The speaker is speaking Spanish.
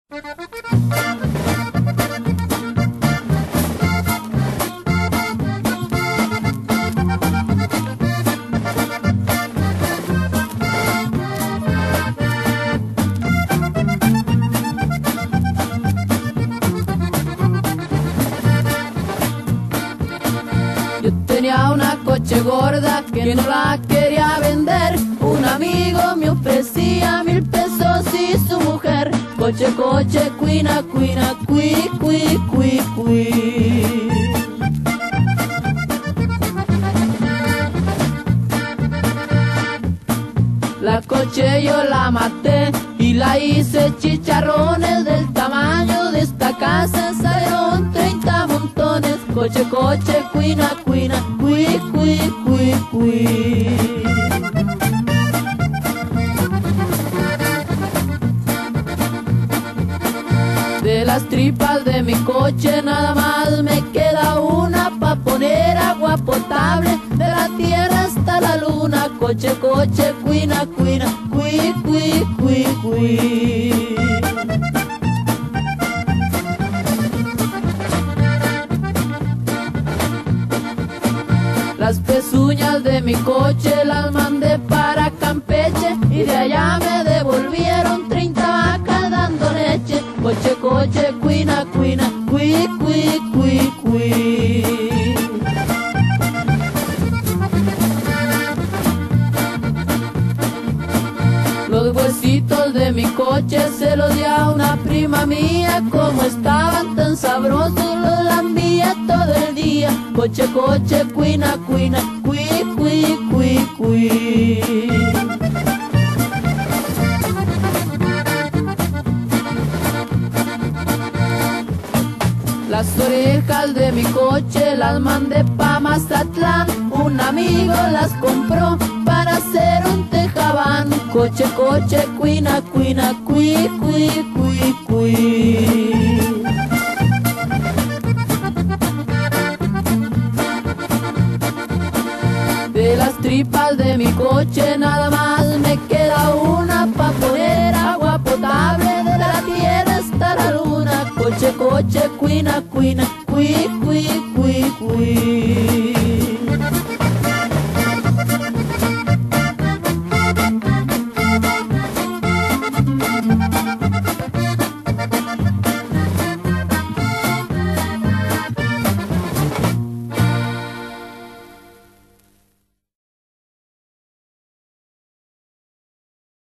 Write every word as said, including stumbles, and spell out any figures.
Yo tenía una coche gorda que no la quería vender. Un amigo me ofrecía mil pesos y su mujer. Coche, coche, cuina, cuina, cui, cui, cui, cui. La coche yo la maté y la hice chicharrones. Del tamaño de esta casa salieron treinta montones. Coche, coche, cuina, cuina, cui, cui, cui, cui. De las tripas de mi coche nada más me queda una pa' poner agua potable de la tierra hasta la luna. Coche, coche, cuina, cuina, cui, cui, cui, cui. Las pezuñas de mi coche las mandé para Campeche y de allá me devolvieron treinta vacas dando leche. Coche, coche, cuina, cuina, cui, cui, cui, cui. Los huesitos de mi coche se los di a una prima mía. Como estaban tan sabrosos los lambía todo el día. Coche, coche, cuina, cuina, cui, cui, cui, cui. Las orejas de mi coche las mandé pa' Mazatlán. Un amigo las compró para hacer un tejabán. Coche, coche, cuina, cuina, cui, cui, cui, cui. De las tripas de mi coche nada más